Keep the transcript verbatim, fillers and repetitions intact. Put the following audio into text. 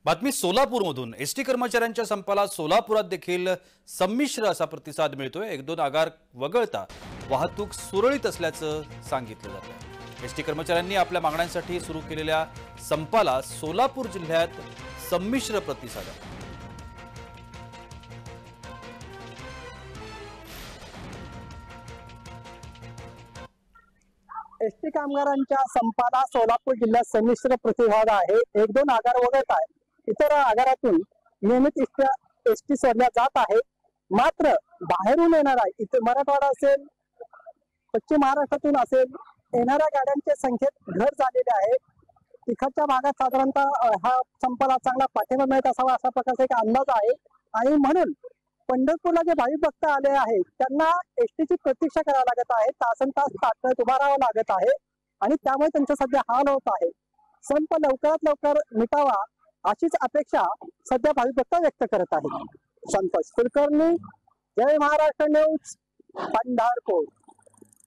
बातमी सोलापूरमधून एसटी कर्मचाऱ्यांच्या संपाला सोलापुरात देखील संमिश्र असा प्रतिसाद मिळतोय। एक दोन आगार वगळता वाहतूक सुरळीत असल्याचं सांगितलं जातं। एसटी कर्मचाऱ्यांनी आपल्या मागण्यांसाठी सुरू केलेल्या संपाला सोलापूर जिल्ह्यात संमिश्र प्रतिसाद आहे। एसटी कामगारांच्या संपाला सोलापूर जिल्ह्यात संमिश्र प्रतिसाद आहे। एक दोन आगार वगळत आहे। इतर आगारातून नियमित एसटी सोडल्या जात आहे। मात्र बाहेरून येणारा इथे मराठवाडा असेल, पश्चिम महाराष्ट्रातून असेल, येणाऱ्या गाड्यांच्या संख्येत घट झालेली आहे। तिकडच्या भागात साधारणतः हा संपाला चांगला पाठिंबा मिळत असावा अशा प्रकारचा एक अंदाज आहे। आणि म्हणून पंढरपूरला जे भाविक भक्त आले आहेत त्यांना एसटीची प्रतीक्षा करावी लागत आहे। तासन तास ताटकळत उभा राहावं लागत आहे आणि त्यामुळे त्यांचा सध्या हाल होत आहे। संप लवकरात लवकर मिटावा अशीच अपेक्षा सध्या भाविक भक्त व्यक्त करत आहेत। संतोष कुलकर्णी, जय महाराष्ट्र न्यूज, पंढरपूर।